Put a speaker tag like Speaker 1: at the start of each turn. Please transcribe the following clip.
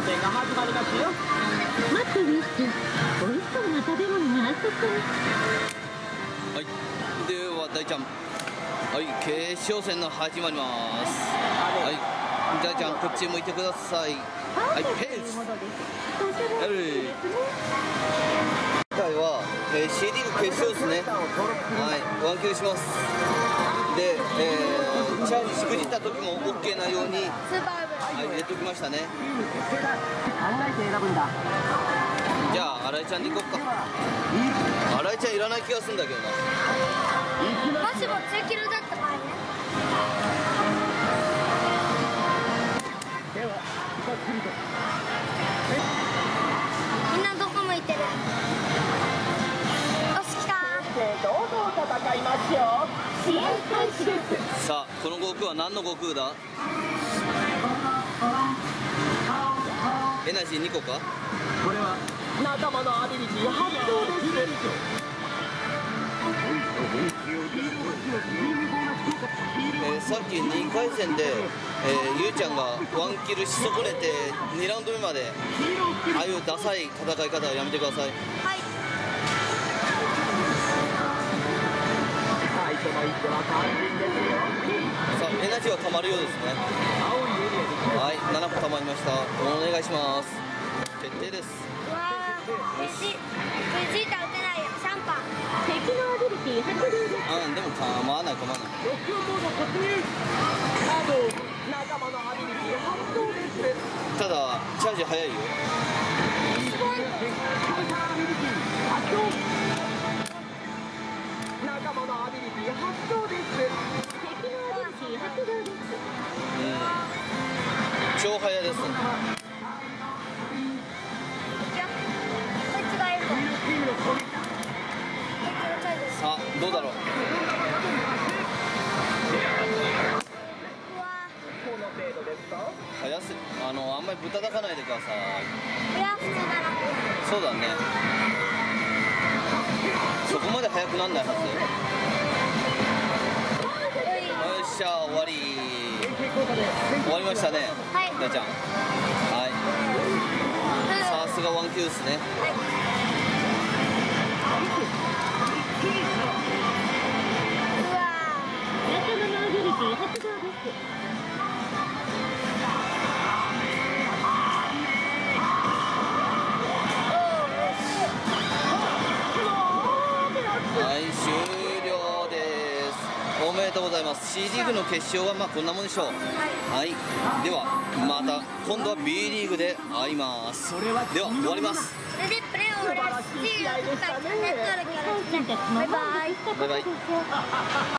Speaker 1: 戦が始まりますよ。
Speaker 2: 待ってウィス、美味しそうな食べ物があそこに。
Speaker 3: はい、では大ちゃん、はい、決勝戦の始まります。はい、大ちゃんこっち向いてください。はい、ペース。今回は、C リーグ決勝ですね。はい、ワンキューします。で、チャージしくじった時も OK なように、はい、入れておきましたね。
Speaker 1: 考えて選ぶんだ。
Speaker 3: じゃあ新井ちゃんでいこっか。新井ちゃんいらない気がするんだけどな。
Speaker 4: もしも中キロだった場合ね。
Speaker 1: では、ざっくりと。
Speaker 4: みんなどこ向いてる？よし、来た。
Speaker 1: 堂々戦いますよ。試合開始です。
Speaker 3: さあこの悟空は何の悟空だ？エナジー2個か？
Speaker 1: これは仲間のアビリティ発動です。
Speaker 3: さっき2回戦で、ゆうちゃんがワンキルし損ねて2ラウンド目までああいうダサい戦い方はやめてください。
Speaker 4: はい。
Speaker 1: 最初の一手は肝心ですよ。
Speaker 3: さあエナジーは溜まるようですね。
Speaker 1: 青いエリアですね。
Speaker 3: はい、7個溜まりました。お願いします。決定です。
Speaker 4: うわー、ベジータ打てないよ。シャンパン。
Speaker 2: 敵のアビリティ発動です。
Speaker 3: でも構わない構わない。
Speaker 1: ロックオンモード突入。カード仲間のアビリティ発動です。
Speaker 3: ただチャージ早いよ。
Speaker 1: 発動。仲間のアビリティ発動です。
Speaker 2: 敵のアビリティ発動です。
Speaker 3: 超早です。
Speaker 4: こいつがいるぞ。
Speaker 3: さあどうだろう。
Speaker 4: うわ
Speaker 1: この程度ですか。
Speaker 3: 早すあんまりぶたたかないでください。
Speaker 4: ー、いや、普通だな。
Speaker 3: そうだね。そこまで速くなんないはず。よっしゃ終わり。終わりましたね。
Speaker 4: はい。
Speaker 3: 大ちゃん。はい。さすがワンキューですね。
Speaker 4: うわ
Speaker 2: 仲間のアビリティ発動です。
Speaker 3: はい、終了です。おめでとうございます。C リーグの決勝はまあこんなもんでしょう。はい。ではまた今度は B リーグで会います。では終わります。
Speaker 4: それでプレーを終わらせて、チャンネル登録よろしくね。バイバイ。
Speaker 3: バイバイ。